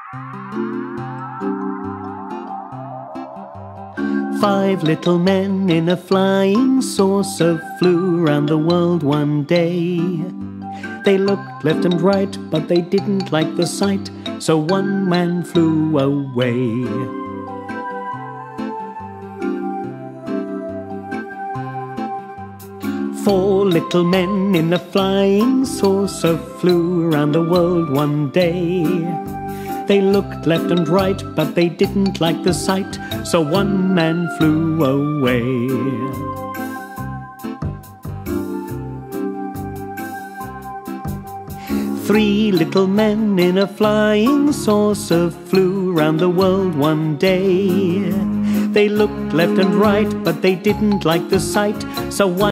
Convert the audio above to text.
Five little men in a flying saucer flew round the world one day. They looked left and right, but they didn't like the sight, so one man flew away. Four little men in a flying saucer flew round the world one day. They looked left and right, but they didn't like the sight, so one man flew away. Three little men in a flying saucer flew round the world one day. They looked left and right, but they didn't like the sight, so one